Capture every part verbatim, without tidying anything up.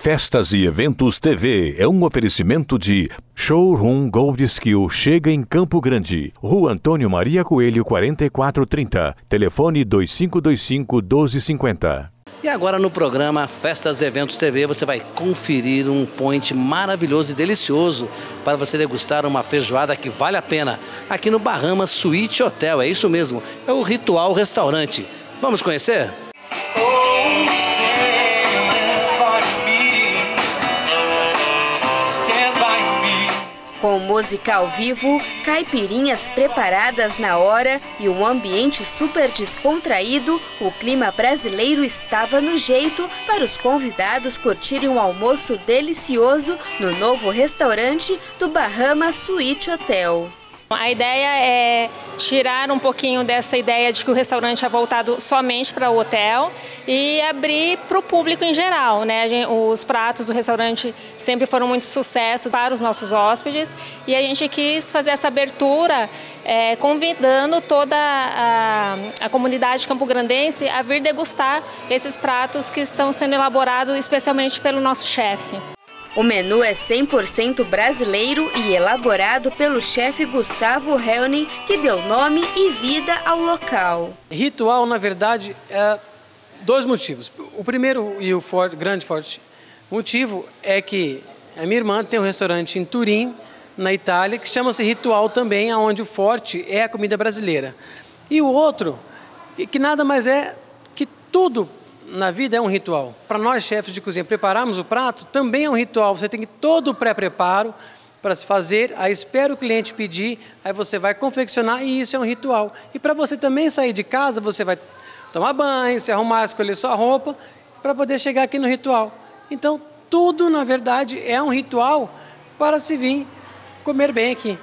Festas e Eventos T V é um oferecimento de Showroom Gold Skill. Chega em Campo Grande, Rua Antônio Maria Coelho, quarenta e quatro trinta, telefone dois cinco dois cinco, doze cinquenta. E agora no programa Festas e Eventos T V você vai conferir um point maravilhoso e delicioso para você degustar uma feijoada que vale a pena aqui no Bahamas Suite Hotel. É isso mesmo, é o Ritual Restaurante. Vamos conhecer? Com música ao vivo, caipirinhas preparadas na hora e um ambiente super descontraído, o clima brasileiro estava no jeito para os convidados curtirem um almoço delicioso no novo restaurante do Bahamas Suite Hotel. A ideia é tirar um pouquinho dessa ideia de que o restaurante é voltado somente para o hotel e abrir para o público em geral, né? Os pratos do restaurante sempre foram muito sucesso para os nossos hóspedes e a gente quis fazer essa abertura é, convidando toda a, a comunidade campograndense a vir degustar esses pratos que estão sendo elaborados especialmente pelo nosso chefe. O menu é cem por cento brasileiro e elaborado pelo chefe Gustavo Helning, que deu nome e vida ao local. Ritual, na verdade, é dois motivos. O primeiro e o forte, grande forte motivo é que a minha irmã tem um restaurante em Turim, na Itália, que chama-se Ritual também, onde o forte é a comida brasileira. E o outro, que nada mais é que tudo na vida é um ritual. Para nós, chefes de cozinha, prepararmos o prato também é um ritual. Você tem que todo o pré-preparo para se fazer, aí espera o cliente pedir, aí você vai confeccionar e isso é um ritual. E para você também sair de casa, você vai tomar banho, se arrumar, escolher sua roupa, para poder chegar aqui no ritual. Então, tudo, na verdade, é um ritual para se vir comer bem aqui.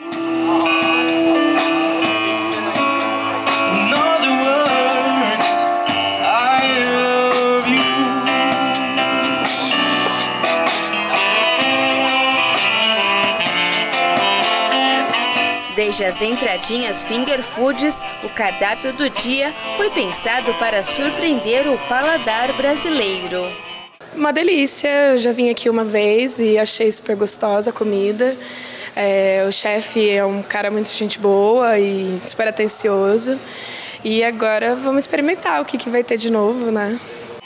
Desde as entradinhas finger foods, o cardápio do dia foi pensado para surpreender o paladar brasileiro. Uma delícia, eu já vim aqui uma vez e achei super gostosa a comida. É, o chefe é um cara muito gente boa e super atencioso. E agora vamos experimentar o que, que vai ter de novo, né?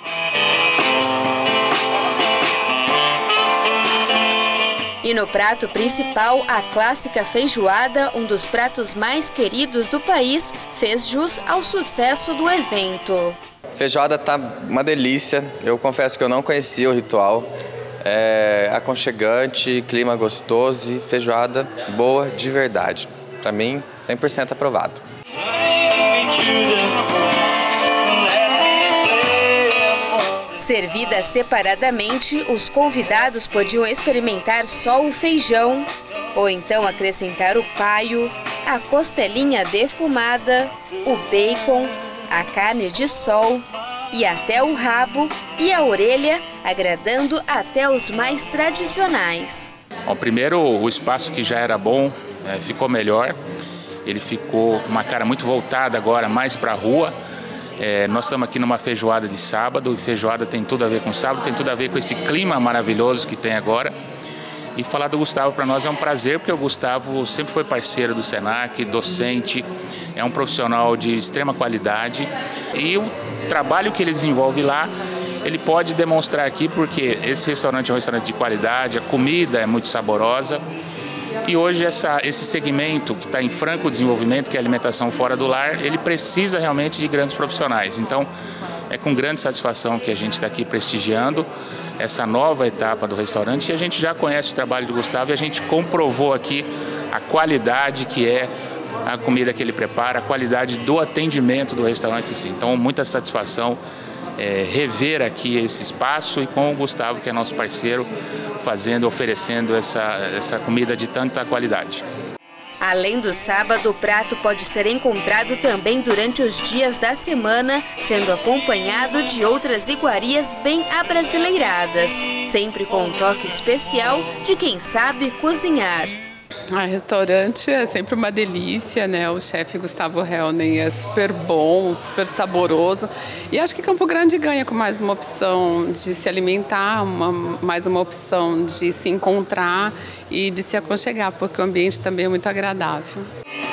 E no prato principal, a clássica feijoada, um dos pratos mais queridos do país, fez jus ao sucesso do evento. Feijoada tá uma delícia, eu confesso que eu não conhecia o ritual. É aconchegante, clima gostoso e feijoada boa de verdade. Para mim, cem por cento aprovado. Servida separadamente, os convidados podiam experimentar só o feijão, ou então acrescentar o paio, a costelinha defumada, o bacon, a carne de sol e até o rabo e a orelha, agradando até os mais tradicionais. Bom, primeiro, o espaço que já era bom, é, ficou melhor. Ele ficou com uma cara muito voltada agora mais para a rua. É, nós estamos aqui numa feijoada de sábado, e feijoada tem tudo a ver com sábado, tem tudo a ver com esse clima maravilhoso que tem agora. E falar do Gustavo para nós é um prazer, porque o Gustavo sempre foi parceiro do Senac, docente, é um profissional de extrema qualidade. E o trabalho que ele desenvolve lá, ele pode demonstrar aqui, porque esse restaurante é um restaurante de qualidade, a comida é muito saborosa. E hoje essa, esse segmento que está em franco desenvolvimento, que é a alimentação fora do lar, ele precisa realmente de grandes profissionais. Então, é com grande satisfação que a gente está aqui prestigiando essa nova etapa do restaurante. E a gente já conhece o trabalho do Gustavo e a gente comprovou aqui a qualidade que é a comida que ele prepara, a qualidade do atendimento do restaurante. Assim. Então, muita satisfação é, rever aqui esse espaço e com o Gustavo, que é nosso parceiro, fazendo, oferecendo essa, essa comida de tanta qualidade. Além do sábado, o prato pode ser encontrado também durante os dias da semana, sendo acompanhado de outras iguarias bem abrasileiradas, sempre com um toque especial de quem sabe cozinhar. Ah, restaurante é sempre uma delícia, né? O chefe Gustavo Helning é super bom, super saboroso. E acho que Campo Grande ganha com mais uma opção de se alimentar, uma, mais uma opção de se encontrar e de se aconchegar, porque o ambiente também é muito agradável.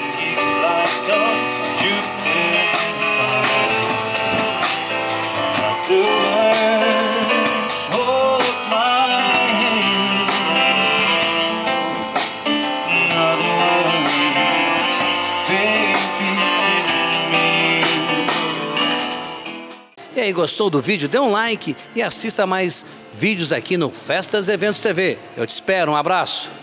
E aí, gostou do vídeo? Dê um like e assista mais vídeos aqui no Festas Eventos T V. Eu te espero, um abraço!